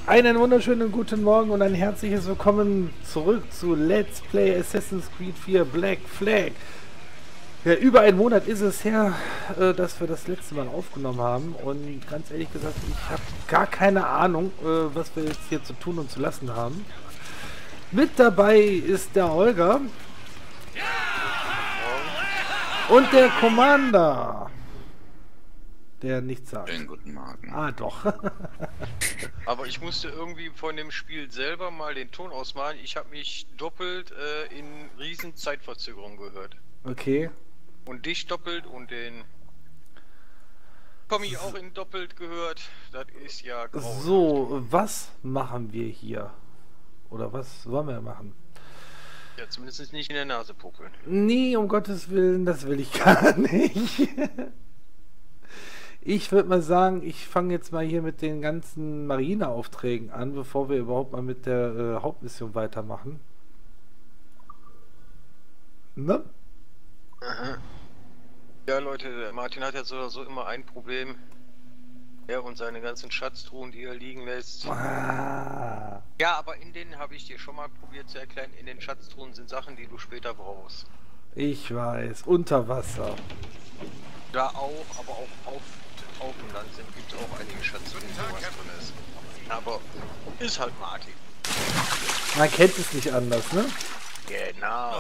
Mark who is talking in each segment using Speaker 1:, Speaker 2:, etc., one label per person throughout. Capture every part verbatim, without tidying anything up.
Speaker 1: Einen wunderschönen guten Morgen und ein herzliches Willkommen zurück zu Let's Play Assassin's Creed vier Black Flag. Ja, über einen Monat ist es her, äh, dass wir das letzte Mal aufgenommen haben und ganz ehrlich gesagt, ich habe gar keine Ahnung, äh, was wir jetzt hier zu tun und zu lassen haben. Mit dabei ist der Holger und der Commander, der nichts sagt.
Speaker 2: Schönen guten Morgen.
Speaker 1: Ah, doch.
Speaker 3: Aber ich musste irgendwie von dem Spiel selber mal den Ton ausmalen. Ich habe mich doppelt äh, in riesen Zeitverzögerung gehört.
Speaker 1: Okay.
Speaker 3: Und dich doppelt und den Tommy auch in doppelt gehört. Das ist ja grauenhaft.
Speaker 1: So, was machen wir hier? Oder was sollen wir machen?
Speaker 3: Ja, zumindest nicht in der Nase puckeln.
Speaker 1: Nee, um Gottes Willen, das will ich gar nicht. Ich würde mal sagen, ich fange jetzt mal hier mit den ganzen Marineaufträgen an, bevor wir überhaupt mal mit der äh, Hauptmission weitermachen. Ne?
Speaker 3: Aha. Ja, Leute, der Martin hat ja so oder so immer ein Problem. Er und seine ganzen Schatztruhen, die er liegen lässt.
Speaker 1: Ah.
Speaker 3: Ja, aber in denen habe ich dir schon mal probiert zu erklären, in den Schatztruhen sind Sachen, die du später brauchst.
Speaker 1: Ich weiß, unter Wasser.
Speaker 3: Da auch, aber auch auf, auf dem Land sind, gibt es auch einige Schatztruhen, wo was drin ist. Aber ist halt Martin.
Speaker 1: Man kennt es nicht anders, ne?
Speaker 3: Genau.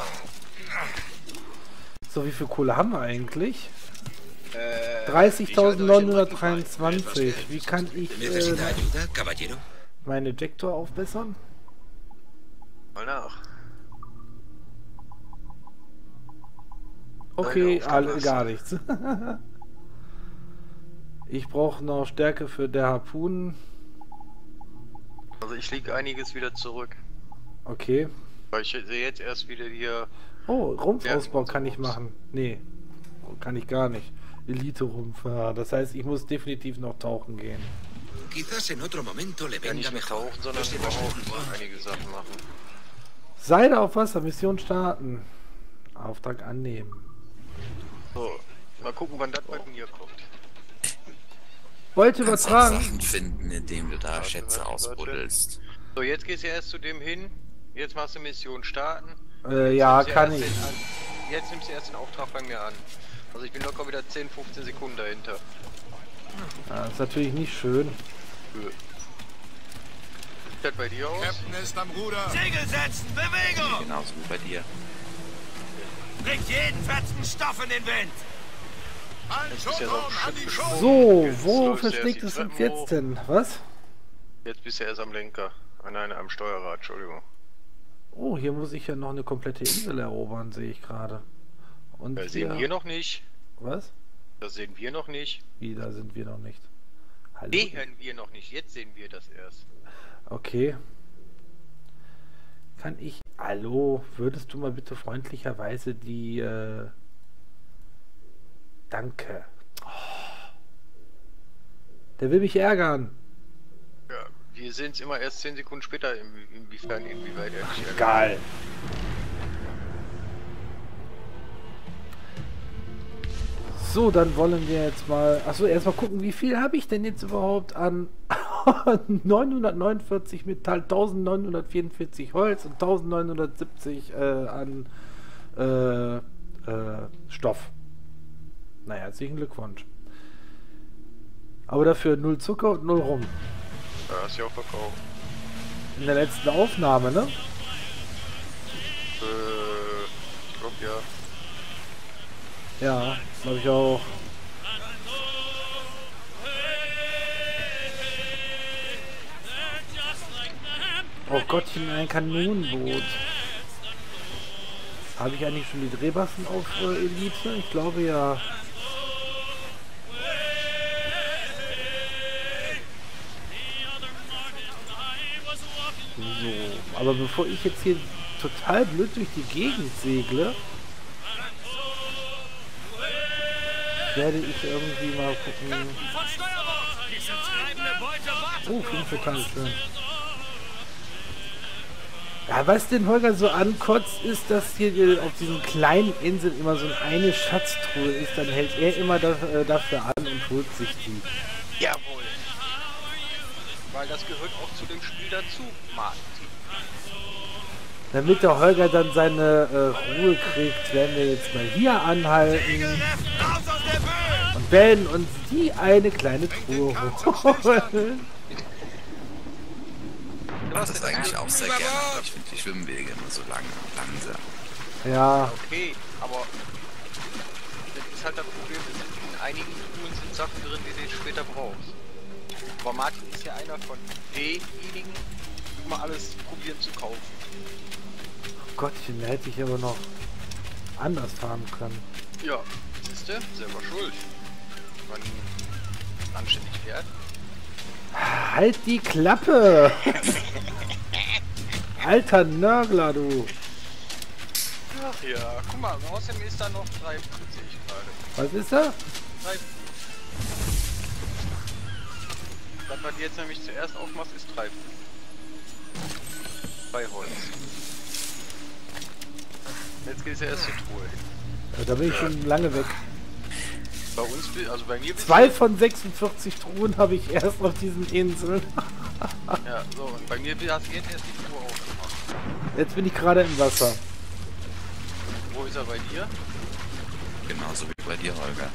Speaker 1: So, wie viel Kohle haben wir eigentlich?
Speaker 3: Äh,
Speaker 1: dreißigtausendneunhundertdreiundzwanzig. Wie kann ich äh,
Speaker 2: ayuda, caballero?
Speaker 1: meine Ejector aufbessern?
Speaker 3: mal nach.
Speaker 1: Okay,
Speaker 3: Nein,
Speaker 1: alle,
Speaker 3: aufgepasst.
Speaker 1: gar nichts. Ich brauche noch Stärke für der Harpunen.
Speaker 3: Also ich liege einiges wieder zurück.
Speaker 1: Okay.
Speaker 3: Weil ich sehe jetzt erst wieder hier.
Speaker 1: Oh, Rumpfausbau
Speaker 3: Ja,
Speaker 1: kann ich
Speaker 3: Rumpf.
Speaker 1: machen. Nee, kann ich gar nicht. Elite-Rumpf. Ja, das heißt, ich muss definitiv noch tauchen gehen.
Speaker 2: Quizás en otro momento le
Speaker 3: Ja,
Speaker 2: venga
Speaker 3: nicht nur
Speaker 2: mejor.
Speaker 3: tauchen, sondern
Speaker 2: Los
Speaker 3: überhaupt
Speaker 2: demás-
Speaker 3: einige Sachen machen.
Speaker 1: Seide auf Wasser, Mission starten. Auftrag annehmen.
Speaker 3: So, mal gucken, wann das bei mir kommt.
Speaker 1: Wollte
Speaker 2: Kannst auch
Speaker 1: übertragen.
Speaker 2: Sachen finden, indem du da
Speaker 3: Warte,
Speaker 2: Schätze
Speaker 3: warte, warte.
Speaker 2: ausbuddelst.
Speaker 3: So, jetzt gehst du erst zu dem hin. Jetzt machst du Mission starten.
Speaker 1: Äh,
Speaker 3: Jetzt
Speaker 1: ja,
Speaker 3: nimmst du
Speaker 1: kann
Speaker 3: erst
Speaker 1: ich.
Speaker 3: den an- Jetzt nimmst du erst den Auftrag bei mir an. Also ich bin locker wieder zehn, fünfzehn Sekunden dahinter.
Speaker 1: Ja, ist natürlich nicht schön.
Speaker 3: Wie sieht das bei dir aus?
Speaker 4: Captain ist am Ruder.
Speaker 5: Segel setzen, Bewegung!
Speaker 2: Genauso wie bei dir.
Speaker 5: Bringt jeden fetzen Stoff in den Wind!
Speaker 4: Ein
Speaker 3: Jetzt bist du ja so am
Speaker 4: Schotton an die
Speaker 3: Schiff
Speaker 4: Show.
Speaker 3: gesprungen.
Speaker 1: So,
Speaker 3: Jetzt
Speaker 1: wo
Speaker 3: läufst du erst
Speaker 1: verschlägt
Speaker 3: die
Speaker 1: es uns
Speaker 3: Treppen
Speaker 1: jetzt
Speaker 3: hoch.
Speaker 1: denn? Was?
Speaker 3: Jetzt bist du erst am Lenker. Ah, nein, am Steuerrad, Entschuldigung.
Speaker 1: Oh, hier muss ich ja noch eine komplette Insel erobern, sehe ich gerade. Und
Speaker 3: Das
Speaker 1: hier...
Speaker 3: sehen wir noch nicht.
Speaker 1: Was?
Speaker 3: Das sehen wir noch nicht.
Speaker 1: Wie, da sind wir noch nicht. Hallo?
Speaker 3: Sehen wir noch nicht. Jetzt sehen wir das erst.
Speaker 1: Okay. Kann ich... Hallo, würdest du mal bitte freundlicherweise die... Äh... Danke. Oh. Der will mich ärgern.
Speaker 3: Ja, wir sehen es immer erst zehn Sekunden später, in, inwiefern, inwieweit er dich ärgert.
Speaker 1: Geil. So, dann wollen wir jetzt mal... Achso, erstmal gucken, wie viel habe ich denn jetzt überhaupt an neunhundertneunundvierzig Metall, eintausendneunhundertvierundvierzig Holz und eintausendneunhundertsiebzig äh, an äh, äh, Stoff. Naja, herzlichen Glückwunsch. Aber dafür null Zucker und null Rum.
Speaker 3: Ja, hast du ja auch verkauft.
Speaker 1: In der letzten Aufnahme, ne?
Speaker 3: Äh, ich glaub ja.
Speaker 1: Ja, glaube ich auch. Oh Gottchen, ein Kanonenboot. Habe ich eigentlich schon die Drehbassen auf äh, Elite? Ich glaube ja. So, aber bevor ich jetzt hier total blöd durch die Gegend segle, werde ich irgendwie mal gucken. Oh, fünf total schön. Ja, was den Holger so ankotzt, ist, dass hier äh, auf diesen kleinen Inseln immer so eine Schatztruhe ist. Dann hält er immer da, äh, dafür an und holt sich die.
Speaker 3: Jawohl. weil das gehört auch zu dem Spiel dazu, Martin.
Speaker 1: Damit der Holger dann seine äh, Ruhe kriegt, werden wir jetzt mal hier anhalten
Speaker 5: Raus aus der Höhe!
Speaker 1: und werden uns die eine kleine Truhe holen.
Speaker 2: Ich mache das eigentlich auch sehr gerne, aber ich finde die Schwimmwege immer so lang und langsam.
Speaker 1: Ja,
Speaker 3: Okay, aber das ist halt das Problem, in einigen Truhen sind Sachen drin, die du später brauchst. Aber Martin ist ja einer von denjenigen, die mal alles probieren zu kaufen.
Speaker 1: Gottchen, da hätte ich aber noch anders fahren können.
Speaker 3: Ja, siehst du, selber schuld. Wenn man anständig fährt.
Speaker 1: Halt die Klappe! Alter Nörgler, du!
Speaker 3: Ach ja, guck mal, außerdem ist da noch drei, sehe ich gerade.
Speaker 1: Was ist da?
Speaker 3: Drei. Das, was du jetzt nämlich zuerst aufmachst, ist Treiben. Bei Holz. Jetzt geht es ja erst zur Truhe hin.
Speaker 1: Ja, da bin ich schon lange weg.
Speaker 3: Bei uns, also bei mir bist
Speaker 1: Zwei von sechsundvierzig Truhen habe ich erst auf diesen Inseln.
Speaker 3: Ja, so, und bei mir hast du jetzt erst die Truhe aufgemacht.
Speaker 1: Jetzt bin ich gerade im Wasser.
Speaker 3: Wo ist er bei dir?
Speaker 2: Genauso wie bei dir, Holger.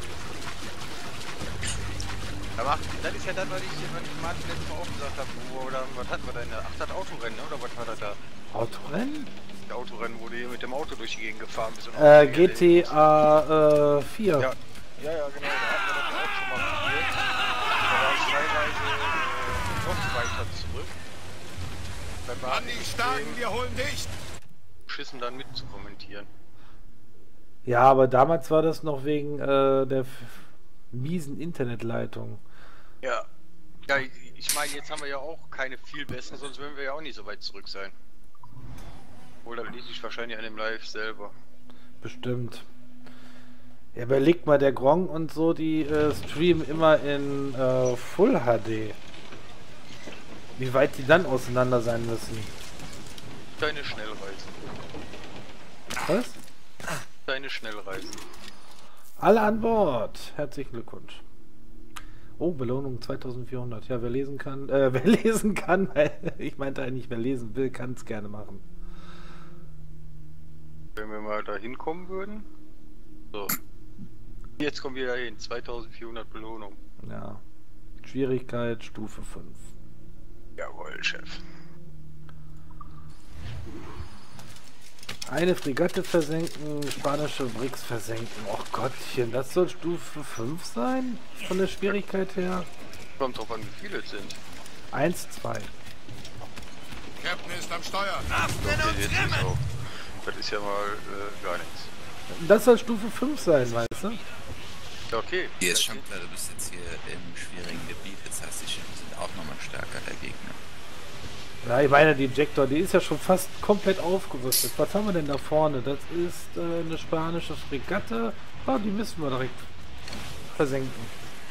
Speaker 3: Aber das ist ja das, was ich, was ich Martin letztes Mal auch gesagt habe. Wo, oder was hatten wir da? Ach, das Autorennen, ne? Oder was war das da?
Speaker 1: Autorennen?
Speaker 3: Das Autorennen, wo du hier mit dem Auto durch die Gegend gefahren bist. Und
Speaker 1: Äh, G T A äh, vier.
Speaker 3: Ja. Ja, ja, genau, da hatten wir das auch schon mal probiert. Da war ich teilweise äh, noch weiter zurück. Da war
Speaker 4: An die Starken, wir holen dich!
Speaker 3: beschissen dann mit zu kommentieren.
Speaker 1: Ja, aber damals war das noch wegen äh, der f- miesen Internetleitung.
Speaker 3: Ja. Ja, ich, ich meine, jetzt haben wir ja auch keine viel besseren, sonst würden wir ja auch nicht so weit zurück sein. Obwohl, da liegt sich wahrscheinlich an dem Live selber.
Speaker 1: Bestimmt. Ja, überlegt mal, der Gronk und so, die äh, streamen immer in äh, Full H D. Wie weit die dann auseinander sein müssen.
Speaker 3: Deine Schnellreisen.
Speaker 1: Was?
Speaker 3: Deine Schnellreisen.
Speaker 1: Alle an Bord. Herzlichen Glückwunsch. Oh, Belohnung zweitausendvierhundert. Ja, wer lesen kann, äh, wer lesen kann, ich meinte eigentlich, wer lesen will, kann es gerne machen.
Speaker 3: Wenn wir mal da hinkommen würden. So. Jetzt kommen wir da hin. zweitausendvierhundert Belohnung.
Speaker 1: Ja. Schwierigkeit Stufe fünf.
Speaker 3: Jawohl, Chef.
Speaker 1: Eine Fregatte versenken, spanische Bricks versenken. Och Gottchen, das soll Stufe fünf sein? Von der Schwierigkeit her?
Speaker 3: Kommt drauf an, wie viele es sind.
Speaker 1: eins, zwei.
Speaker 4: Captain ist am Steuer.
Speaker 5: Achten
Speaker 3: Okay,
Speaker 5: und
Speaker 3: jetzt ist
Speaker 5: trimmen!
Speaker 3: auch. Das ist ja mal äh, gar nichts.
Speaker 1: Das soll Stufe fünf sein, weißt du?
Speaker 3: Ja, okay.
Speaker 2: Hier ist schon klar, du bist jetzt hier im schwierigen Gebiet, das heißt, die Schiffe sind auch nochmal stärker, der Gegner.
Speaker 1: Ja, ich meine, die Ejector, die ist ja schon fast komplett aufgerüstet. Was haben wir denn da vorne? Das ist äh, eine spanische Fregatte. Oh, die müssen wir direkt versenken.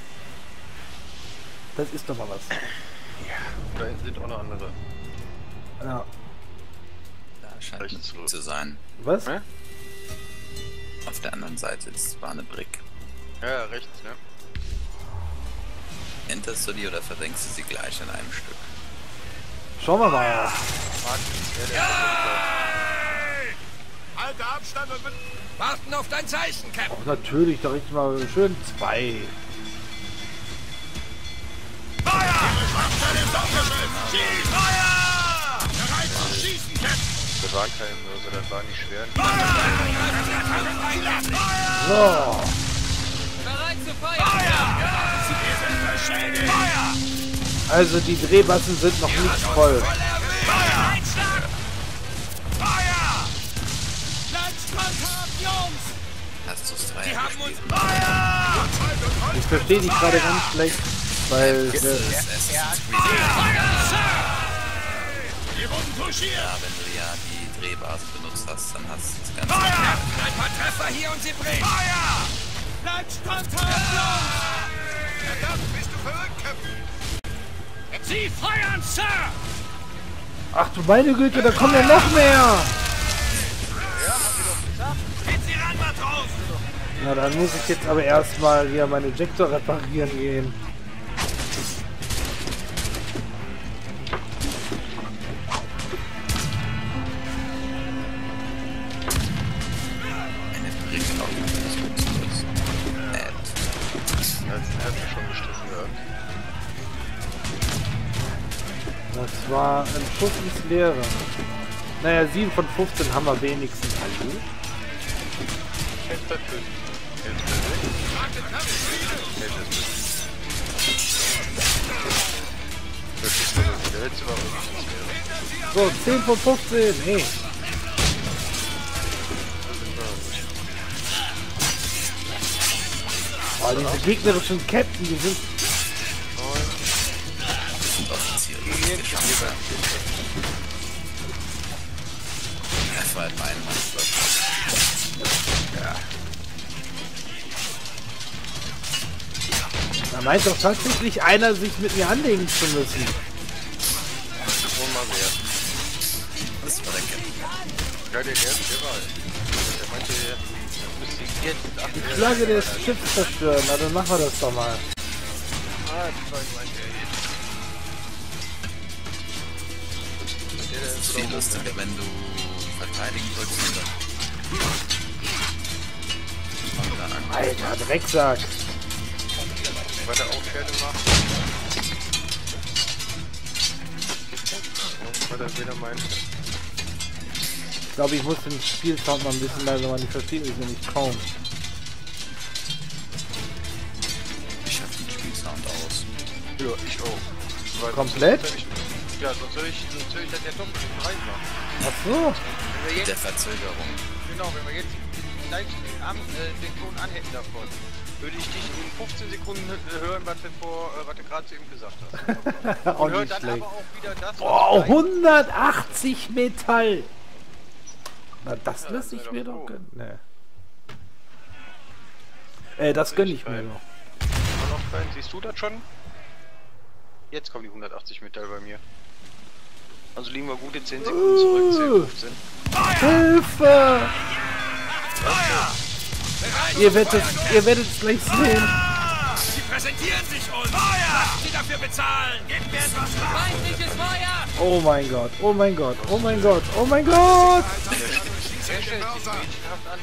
Speaker 1: Das ist doch mal was.
Speaker 3: Da hinten sind auch noch andere.
Speaker 1: Ja.
Speaker 2: Da scheint
Speaker 3: Rechts
Speaker 2: es
Speaker 3: zurück.
Speaker 2: zu sein.
Speaker 1: Was?
Speaker 3: Hä?
Speaker 2: Auf der anderen Seite ist war eine Brick.
Speaker 3: Ja, ja, rechts, ne?
Speaker 2: Enterst du die oder versenkst du sie gleich in einem Stück?
Speaker 1: Schauen wir mal.
Speaker 3: Martin ist der, der
Speaker 4: Hey! Halter Abstand und mit...
Speaker 5: Warten auf dein Zeichen, Captain!
Speaker 1: Oh, natürlich, da richten wir mal schön zwei.
Speaker 5: Feuer!
Speaker 4: Schwachstelle ist aufgeschrieben!
Speaker 5: Schieß! Feuer!
Speaker 4: Bereit zu schießen, Captain!
Speaker 3: Das war kein Mörser, das war nicht schwer.
Speaker 1: So.
Speaker 6: Bereit zu feuern!
Speaker 5: Feuer! Sie sind beschädigt! Feuer!
Speaker 1: Also die Drehmassen sind noch nicht voll.
Speaker 5: Feuer! Einschlag! Feuer! Landstrandhaben, Jungs!
Speaker 2: Hast du es drei
Speaker 5: Die haben uns
Speaker 2: gespielt?
Speaker 5: Feuer!
Speaker 1: Ich verstehe dich gerade ganz schlecht, weil
Speaker 2: Das
Speaker 1: äh,
Speaker 2: ist Assassin's Creed.
Speaker 5: Feuer, Sir! Die wurden touchiert!
Speaker 2: Ja, wenn du ja die Drehbasis benutzt hast, dann hast du das Ganze.
Speaker 5: Feuer! Ein paar Treffer hier und sie bringen! Feuer! Landstrandhaben, Jungs!
Speaker 4: Verdammt, bist du verrückt, Captain?
Speaker 5: Sie feuern, Sir!
Speaker 1: ach du meine Güte, da kommen ja noch mehr.
Speaker 5: Geht sie ran, Matros!
Speaker 1: Na, dann muss ich jetzt aber erstmal hier meine Ejector reparieren gehen. Das war ein Schuss ins Leere. Naja, sieben von fünfzehn haben wir wenigstens. Hallo?
Speaker 3: Hälfte fünf. Hälfte sechs. Hälfte fünf. Das ist nur das letzte, was wir
Speaker 1: So, zehn von fünfzehn. Hey. Oh, diese gegnerischen Ketten, die sind...
Speaker 2: Das sind Offiziere. Das war halt mein Mann. Ja.
Speaker 1: Da meint doch tatsächlich einer, sich mit mir anlegen zu müssen.
Speaker 3: mal wert.
Speaker 2: Das war der Captain.
Speaker 3: Ja, der Gerd, der war. Der meinte, er müsste jetzt acht.
Speaker 1: Die Flagge des Schiffs zerstören, na dann machen wir das doch mal.
Speaker 3: Ah, die Flagge meinte er jetzt. Der, der
Speaker 2: Das ist
Speaker 3: ist
Speaker 2: viel
Speaker 3: doch
Speaker 2: lustiger, wenn du verteidigen drückst und dann... Und dann
Speaker 1: Alter, Drecksack.
Speaker 3: weil er auch Pferde macht. Und weil er wieder meint.
Speaker 1: Ich glaube, ich muss den Spielsound mal ein bisschen leiser machen. Ich verstehe es nämlich kaum.
Speaker 2: ich hab den Spielsound aus.
Speaker 3: Ja, ich auch. Weil
Speaker 1: Komplett?
Speaker 3: sonst- Ja, sonst soll ich, sonst soll ich das ja doppelt reinmachen.
Speaker 1: Ach so.
Speaker 3: Wenn wir
Speaker 2: Mit der
Speaker 3: jetzt,
Speaker 2: Verzögerung.
Speaker 3: genau, wenn wir jetzt den Livestream an, äh, den Ton anhätten davon, würde ich dich in fünfzehn Sekunden hören, was du, vor, äh, was du gerade zu ihm gesagt hast.
Speaker 1: Auch
Speaker 3: Und hört
Speaker 1: nicht
Speaker 3: dann
Speaker 1: schlecht.
Speaker 3: aber auch wieder das, was
Speaker 1: Oh,
Speaker 3: ich gleich-
Speaker 1: hundertachtzig Metall. Na, das
Speaker 3: Ja,
Speaker 1: lasse
Speaker 3: sei
Speaker 1: ich
Speaker 3: doch
Speaker 1: mir
Speaker 3: froh.
Speaker 1: doch gönnen. Nee. Äh, das gönne ich mir
Speaker 3: Rein.
Speaker 1: noch.
Speaker 3: Mal noch rein. Siehst du das schon? Jetzt kommen die hundertachtzig Metall bei mir. Also liegen wir gute zehn Sekunden zurück, zehn, fünfzehn.
Speaker 1: Hilfe! Ihr werdet, ihr werdet es gleich sehen.
Speaker 5: Sie präsentieren sich uns! Feuer! Sie dafür bezahlen! Gebt mir etwas Schlaf!
Speaker 6: Feindliches Feuer!
Speaker 1: Oh mein Gott, oh mein Gott, oh mein Gott, oh mein Gott!
Speaker 3: Wer stellt sich mädchenhaft an?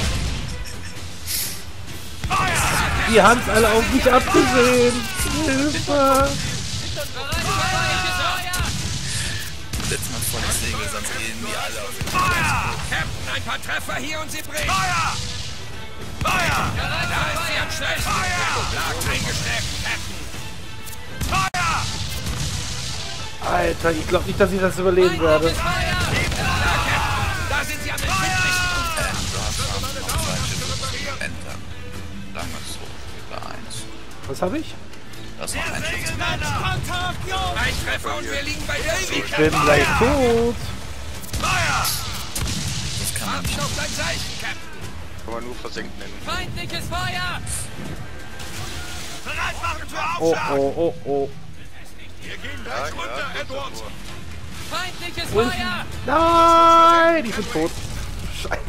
Speaker 1: Die haben es alle auf mich abgesehen. Hilfe!
Speaker 6: Feindliches Feuer!
Speaker 2: Setz mal voll das Segel, sonst gehen die alle auf den
Speaker 5: Feuer! Captain, ein paar Treffer hier und sie bringen! Feuer! Feuer! Da ist sie am schnellsten! Feuer! Schlag eingesteckt, Captain! Feuer!
Speaker 1: Alter, ich glaube nicht, dass ich das überleben werde.
Speaker 6: Feindliches Feuer!
Speaker 5: Da, Captain! Da sind sie am empfindlichsten!
Speaker 2: Ähm, du hast noch zwei Schiffe entern. Sagen wir es so, über eins.
Speaker 1: Was habe ich?
Speaker 2: Du hast noch ein Schiff.
Speaker 5: Ein Treffer und wir liegen bei Davy!
Speaker 1: Ich bin gleich tot.
Speaker 5: Feuer!
Speaker 2: Das kann man
Speaker 5: Warten
Speaker 2: nicht.
Speaker 5: auf dein Zeichen, Captain!
Speaker 3: Kann man nur versenkt nennen.
Speaker 6: Feindliches Feuer!
Speaker 5: Bereit machen für
Speaker 1: Oh,
Speaker 5: Aufschlag!
Speaker 1: oh, oh, oh.
Speaker 5: Wir gehen
Speaker 3: Ja,
Speaker 5: gleich
Speaker 3: ja,
Speaker 5: runter,
Speaker 3: kurz
Speaker 5: Edward!
Speaker 3: davor.
Speaker 6: Feindliches
Speaker 1: Wo ist
Speaker 6: Feuer!
Speaker 1: Nein, ich bin tot. Scheiße.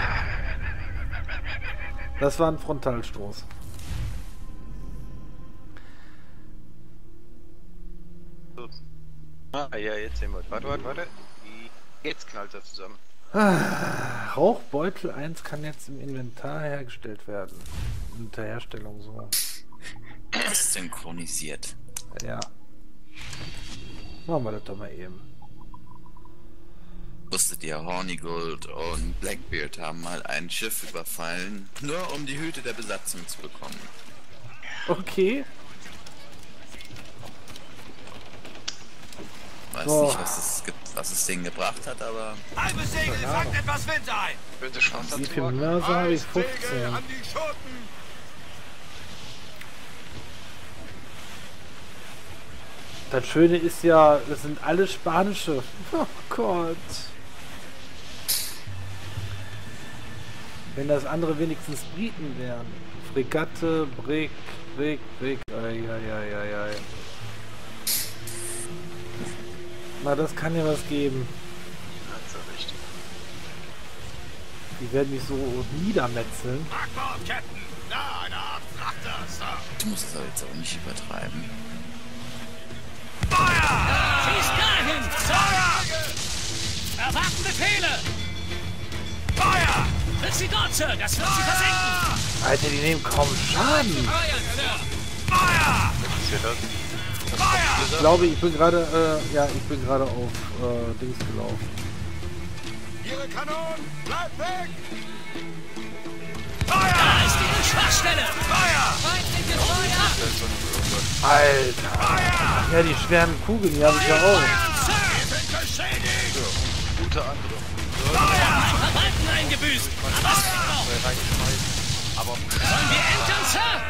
Speaker 1: Das war ein Frontalstoß.
Speaker 3: Ah, ja, jetzt sehen wir. Warte, warte, warte. Jetzt knallt er zusammen.
Speaker 1: Rauchbeutel eins kann jetzt im Inventar hergestellt werden. Unter Herstellung so.
Speaker 2: Das ist synchronisiert.
Speaker 1: Ja. Machen wir das doch mal eben.
Speaker 2: Wusstet ihr, Hornigold und Blackbeard haben mal ein Schiff überfallen, nur um die Hüte der Besatzung zu bekommen.
Speaker 1: Okay.
Speaker 2: Weiß
Speaker 1: Oh.
Speaker 2: nicht, was es, ge- was es denen gebracht hat, aber
Speaker 5: Halbe Segel, fangt etwas Wind ein!
Speaker 3: Wenn sie Chance
Speaker 1: Wie
Speaker 3: dazu
Speaker 1: viel
Speaker 3: hat.
Speaker 1: Mörser habe ich?
Speaker 4: Segel
Speaker 1: fünfzehn.
Speaker 4: an die Schoten!
Speaker 1: Das Schöne ist ja, das sind alle spanische. Oh Gott. Wenn das andere wenigstens Briten wären. Fregatte, Brick, Brick, Brick. Eieieiei. Na, das kann ja was geben.
Speaker 3: Hat's ja recht.
Speaker 1: Die werden mich so niedermetzeln.
Speaker 5: Backbord, Captain! Da, eine Art Frachter, Sir!
Speaker 2: du musst es aber jetzt auch nicht übertreiben.
Speaker 5: Feuer!
Speaker 6: Schießt dahin!
Speaker 5: Feuer!
Speaker 6: Erwarten Befehle!
Speaker 5: Feuer!
Speaker 6: Tritt sie dort, Sir! Das wird sie versenken!
Speaker 1: Alter, die nehmen kaum Schaden.
Speaker 6: Feuern, Sir!
Speaker 5: Feuer!
Speaker 3: Das ist ja das. Das
Speaker 1: Ich glaube, ich bin gerade, äh, ja, ich bin gerade auf äh, Dings gelaufen.
Speaker 4: Ihre Kanonen! Bleibt weg!
Speaker 6: Da ist die Schwachstelle!
Speaker 5: Feuer!
Speaker 6: Feindliches Feuer!
Speaker 1: Alter! Ja, die schweren Kugeln, die habe ich ja auch.
Speaker 5: Wir sind beschädigt!
Speaker 3: Unter anderem.
Speaker 6: Mein Verwalten eingebüßt! Aber es geht noch!
Speaker 3: Reingeschmeißt. Aber
Speaker 6: Sollen wir entern, Sir?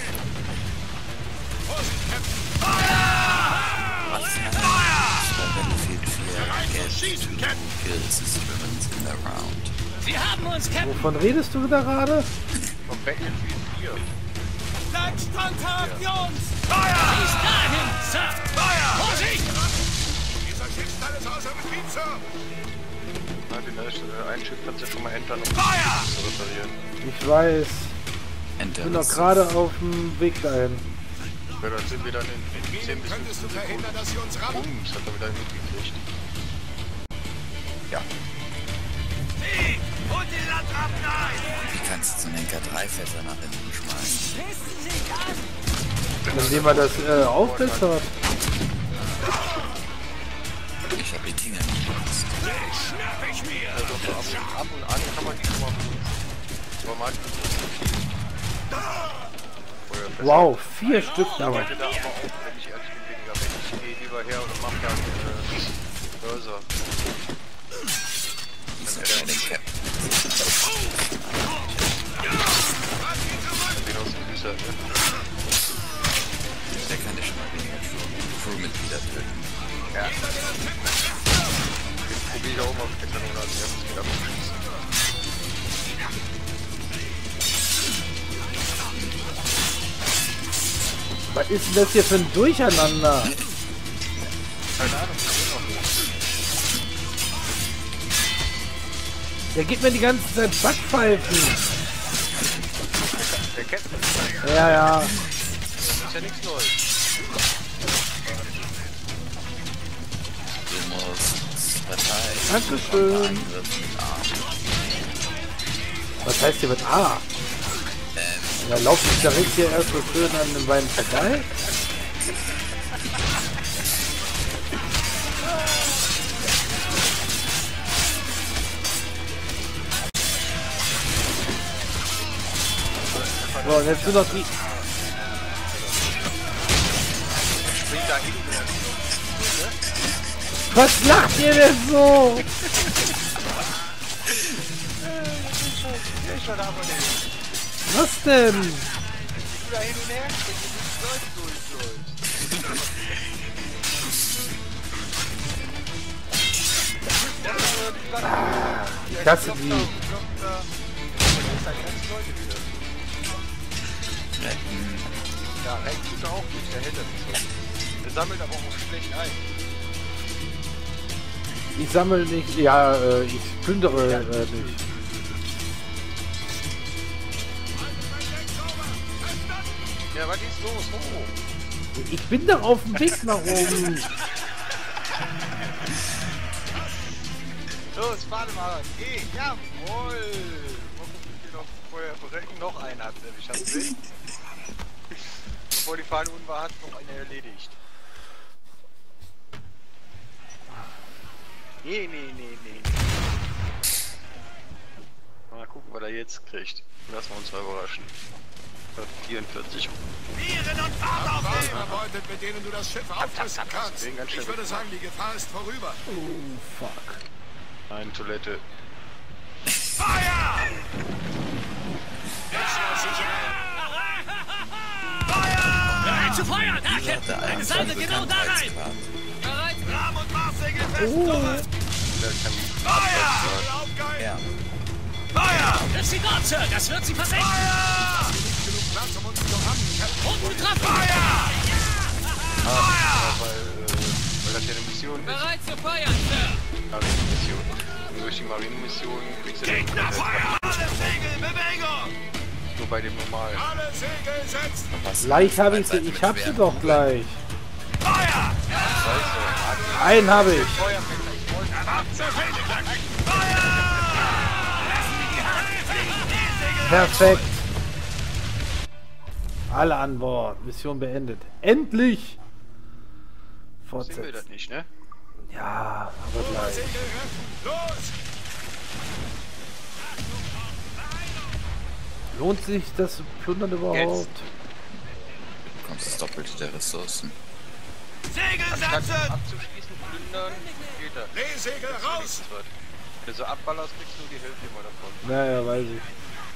Speaker 2: Was man bei Battlefield vier get two kills is driven in the round.
Speaker 6: Sie haben uns, Captain!
Speaker 1: Wovon redest du da gerade?
Speaker 3: vom Battlefield vier.
Speaker 6: Bleibt standhaft, Jungs!
Speaker 5: Feuer!
Speaker 6: Schießt dahin, Sir!
Speaker 5: Feuer!
Speaker 6: Vorsicht!
Speaker 4: Dieser Schiffsteil ist außer Betrieb, Sir!
Speaker 3: Nein, den ersten, ein Schiff kannst du ja schon mal entern, um
Speaker 5: Feuer!
Speaker 3: zu reparieren.
Speaker 1: Ich weiß. Ich
Speaker 2: Enter
Speaker 1: bin doch
Speaker 2: the
Speaker 1: gerade auf dem Weg dahin.
Speaker 3: Ja, dann sind wir dann in, in zehn bis
Speaker 4: Könntest du
Speaker 3: fünfzehn
Speaker 4: verhindern,
Speaker 3: Sekunden.
Speaker 4: dass sie uns rammen?
Speaker 3: Bums, hat er wieder hingekriegt. Ja.
Speaker 5: Sie! Und die Landratten ein!
Speaker 2: Wie kannst du zum Henker drei Fässer nach hinten schmeißen?
Speaker 1: Indem man das äh, aufbessert.
Speaker 2: Ich hab die Dinger nicht benutzt.
Speaker 5: Schnapp ich mir!
Speaker 3: Also so ab, und- ab und an kann man die schon mal benutzen. Aber meistens ist es zu viel. Feuerfässer.
Speaker 1: Wow, vier Stück
Speaker 3: Ich
Speaker 1: nur.
Speaker 3: arbeite da aber auch, wenn ich ehrlich bin, weniger weg. Ich gehe lieber her und mach dann äh, Börser.
Speaker 2: Wieso bei den Captain?
Speaker 3: Den aus dem Büßer, ne?
Speaker 2: Der kann ja schon mal weniger Crewmitglieder töten.
Speaker 3: Ja. Den probiere ich auch mal mit der Kanone als erstes mit abzuschießen.
Speaker 1: Was ist denn das hier für ein Durcheinander?
Speaker 3: Keine Ahnung, ich bin noch nicht.
Speaker 1: Der gibt mir die ganze Zeit Backpfeifen.
Speaker 3: Der kennt mich.
Speaker 1: Ja, ja.
Speaker 3: Das ist ja nichts Neues.
Speaker 2: Du musst Partei.
Speaker 1: Dankeschön.
Speaker 2: Angriff mit A.
Speaker 1: Was heißt hier mit A? Ja, lauft sich direkt hier erst so schön an den Beinen vorbei. So, und jetzt nur noch die...
Speaker 3: Spring da hin.
Speaker 1: Was lacht ihr denn so?
Speaker 3: Ich schon aber nicht.
Speaker 1: Was denn?
Speaker 3: Du da hin und her springen, bis Leute durchläuft.
Speaker 1: Ich hasse die.
Speaker 2: Retten.
Speaker 3: Ja, recht tut er auch nicht, der hält das nicht so. Der sammelt aber auch schlecht ein.
Speaker 1: Ich sammle nicht... Ja, äh, ich plündere äh, nicht.
Speaker 3: Ja, was ist los? Oh.
Speaker 1: Ich bin doch auf dem Weg nach oben.
Speaker 3: Los, warte mal. Geh, jawohl. Mal gucken, wie viel noch vorher verrecken. Noch einer hat erwischt. Hast du gesehen? Bevor die Fahne unten war, hat noch einer erledigt. Nee, nee, nee, nee. Mal gucken, was er jetzt kriegt. Lassen wir uns mal überraschen. vierundvierzig.
Speaker 5: Viren und Fahrt auf
Speaker 4: Was
Speaker 5: den!
Speaker 4: erbeutet, mit denen du das Schiff auffressen kannst?
Speaker 3: Deswegen ganz schön
Speaker 4: Ich würde
Speaker 3: gut.
Speaker 4: sagen, die Gefahr ist vorüber.
Speaker 1: Oh, fuck.
Speaker 3: Eine Toilette.
Speaker 5: Feuer!
Speaker 6: Bereit zu feuern! Da,
Speaker 2: Der
Speaker 6: Captain!
Speaker 2: einen
Speaker 6: Salve genau da rein!
Speaker 2: Bekanntheitsgrad.
Speaker 6: Bereit!
Speaker 5: Rahmen und Marssegel fest!
Speaker 1: Oh.
Speaker 3: Der kann
Speaker 5: Feuer!
Speaker 4: Aufgeil!
Speaker 2: Ja.
Speaker 5: Feuer!
Speaker 6: Triff sie dort, Sir! Das wird sie versenken!
Speaker 5: Feuer!
Speaker 4: Nicht genug Platz, um uns zu rammen, Captain.
Speaker 6: Und getroffen!
Speaker 5: Feuer!
Speaker 3: Ah, weil, äh, weil das ja eine Mission ist.
Speaker 6: Bereit zu feuern, Sir!
Speaker 3: Marinemission. Und durch die Marinemission kriegst du den
Speaker 5: Gegner
Speaker 3: Vorteil.
Speaker 5: Feuer! Alle Segel, Bewegung!
Speaker 3: Nur bei dem normalen.
Speaker 4: Alle Segel setzt!
Speaker 2: Was
Speaker 1: Gleich habe ich sie.
Speaker 2: Freizeit
Speaker 1: Ich
Speaker 2: mit
Speaker 1: hab sie
Speaker 2: schweren
Speaker 1: doch gleich.
Speaker 5: Feuer!
Speaker 1: Einen habe ich. Perfekt. Alle an Bord. Mission beendet. Endlich!
Speaker 3: Sehen wir das
Speaker 1: fortsetzen.
Speaker 3: nicht, ne?
Speaker 1: Ja, aber gleich.
Speaker 4: Segel retten! Los!
Speaker 1: Lohnt sich das Plündern überhaupt?
Speaker 2: Du bekommst das Doppelte der Ressourcen.
Speaker 6: Segel
Speaker 3: Statt
Speaker 6: setzen!
Speaker 3: abzuschließen, plündern, geht das.
Speaker 4: Lehsegel raus!
Speaker 3: Wenn du so abballerst, kriegst du die Hälfte immer davon.
Speaker 1: Naja, weiß ich.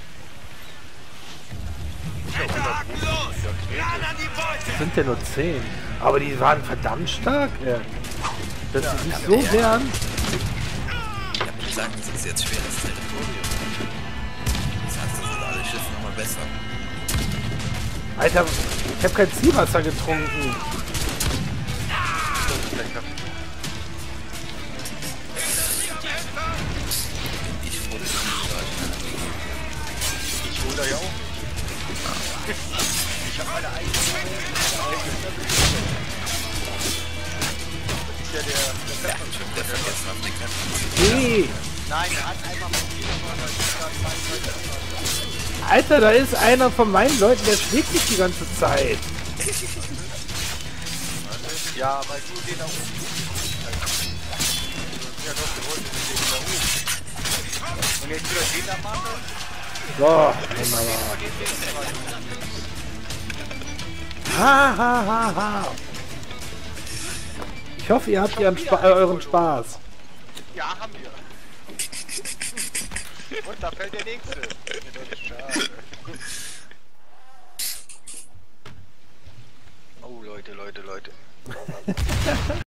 Speaker 6: Haken los! Ran an die Beute!
Speaker 1: Das sind ja nur zehn. Aber die waren verdammt stark, ey. Dass sie sich so wehren.
Speaker 2: Ich hab gesagt, das ist jetzt schweres Territorium. Das heißt, das sind alle Schiffe nochmal besser.
Speaker 1: Alter, ich habe kein Zielwasser getrunken.
Speaker 2: Ich wurde nicht
Speaker 3: Ich hol da ja auch. Ich hab meine eigene. Das ist ja der. der
Speaker 2: ja, ich hab der vergessen auf den Kämpfen.
Speaker 1: Nee.
Speaker 3: Nein, er hat einfach mal
Speaker 1: Alter, da ist einer von meinen Leuten, der schlägt mich die ganze Zeit.
Speaker 3: Ja, weil du den da oben. Ja, doch, du wolltest den da oben. Und jetzt wieder den da machen.
Speaker 1: So, wunderbar. Ha, ha, ha, ha. Ich hoffe, ihr habt ihren Spa äh, euren Spaß.
Speaker 3: Ja, haben wir. Und da fällt der nächste. Schade. Oh, Leute, Leute, Leute.